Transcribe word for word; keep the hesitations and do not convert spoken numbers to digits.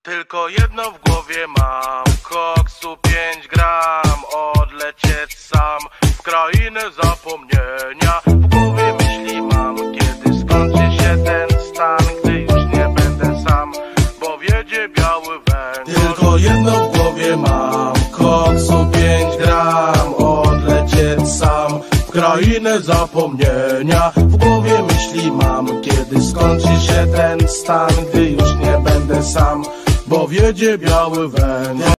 Tylko jedno w głowie mam, koksu pięć gram, odlecieć sam w krainę zapomnienia. W głowie myśli mam, kiedy skończy się ten stan, gdy już nie będę sam, bo wiedzie biały węgiel. Tylko jedno w głowie mam, koksu pięć gram, odlecieć sam w krainę zapomnienia. W głowie myśli mam, kiedy skończy się ten stan, gdy już nie będę sam, bo wiedzie biały węgiel.